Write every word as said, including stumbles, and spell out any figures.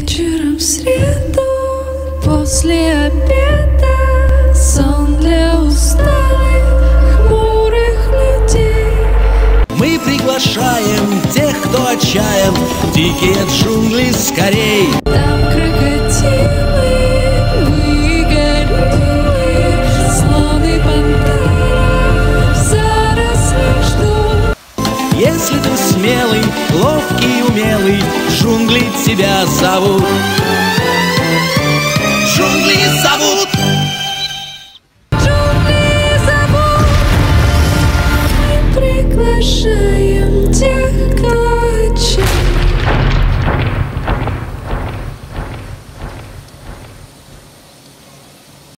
Вечером в среду после обеда сон для усталых, хмурых людей. Мы приглашаем тех, кто отчаян, в дикие джунгли скорей. Там крокодилы, мы гориллы, слон и пантера в зарослях ждут. Если ты смелый, ловкий, умелый, джунгли тебя зовут. Джунгли зовут.